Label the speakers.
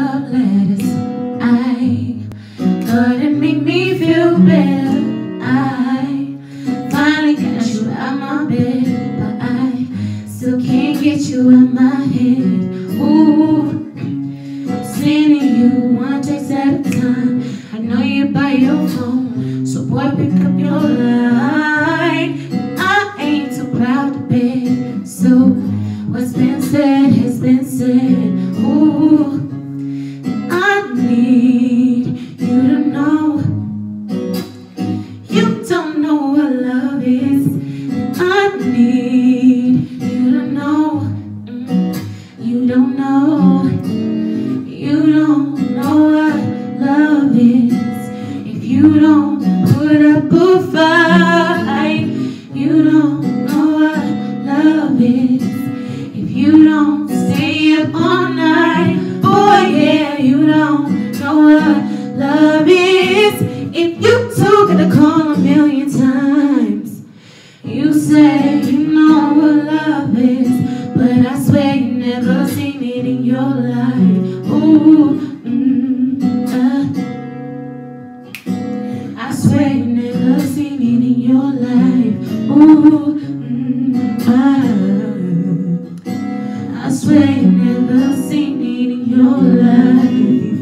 Speaker 1: love letters. I thought it made me feel better. I finally got you out my bed, but I still can't get you out my head. Ooh, sending you one text at a time. I know you're by your phone, so boy, pick up your line. I ain't too proud to beg, so what's been said has been said. Ooh, I need you to know you don't know what love is. I need you to know you don't know. You don't know what love is. If you don't put up a fight, you don't know what love is. If you don't stay up all night, boy, yeah, you don't know what love is. If you took the call a million times, you say you know what love is, but I swear you never seen it in your life. Ooh, I swear you never seen it in your life. Ooh, I swear you never seen it in your life.